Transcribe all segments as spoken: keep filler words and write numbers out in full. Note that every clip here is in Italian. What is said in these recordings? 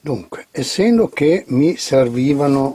Dunque, essendo che mi servivano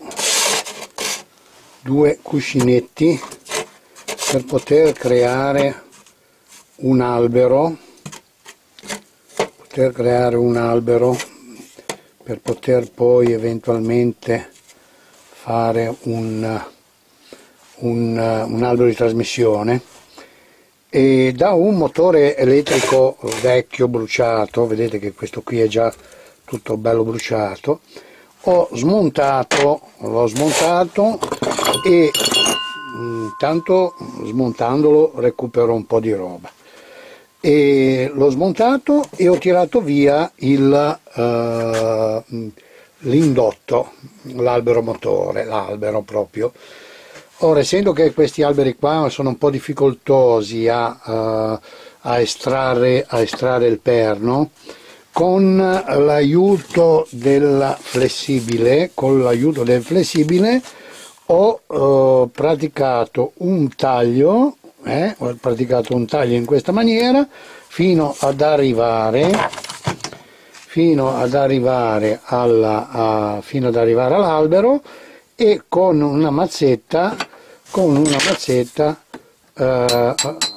due cuscinetti per poter creare un albero, poter creare un albero per poter poi eventualmente fare un, un, un albero di trasmissione, e da un motore elettrico vecchio bruciato, vedete che questo qui è già tutto bello bruciato, ho smontato, l'ho smontato e intanto smontandolo recupero un po' di roba, e l'ho smontato e ho tirato via il uh, l'indotto, l'albero motore, l'albero proprio. Ora, essendo che questi alberi qua sono un po' difficoltosi a, uh, a, estrarre, a estrarre il perno, con l'aiuto del flessibile, con l'aiuto del flessibile ho uh, praticato un taglio, eh, ho praticato un taglio in questa maniera fino ad arrivare fino ad arrivare alla a, fino ad arrivare all'albero, e con una mazzetta con una mazzetta uh,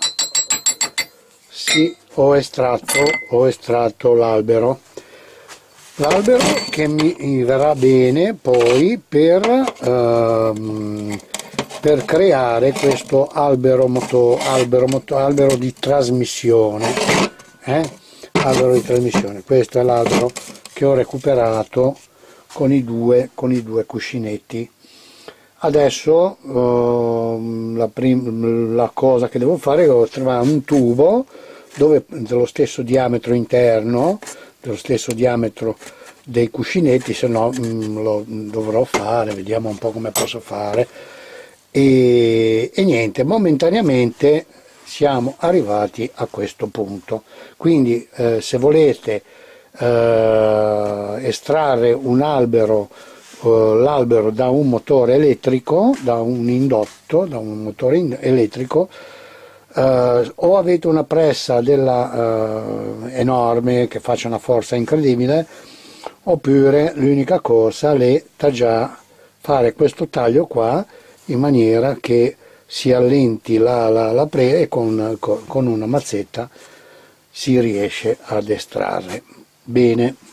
sì, ho estratto ho estratto l'albero l'albero che mi verrà bene poi per uh, per creare questo albero moto albero moto albero di trasmissione, eh? albero di trasmissione. Questo è l'albero che ho recuperato con i due con i due cuscinetti. Adesso uh, la, la cosa che devo fare è trovare un tubo dove dello stesso diametro interno, dello stesso diametro dei cuscinetti, se no mh, lo dovrò fare, vediamo un po' come posso fare, e, e niente, momentaneamente siamo arrivati a questo punto. Quindi eh, se volete eh, estrarre un albero, l'albero da un motore elettrico, da un indotto, da un motore elettrico, eh, o avete una pressa della, eh, enorme che faccia una forza incredibile, oppure l'unica cosa è già fare questo taglio qua in maniera che si allenti la, la, la presa, e con, con una mazzetta si riesce ad estrarre bene.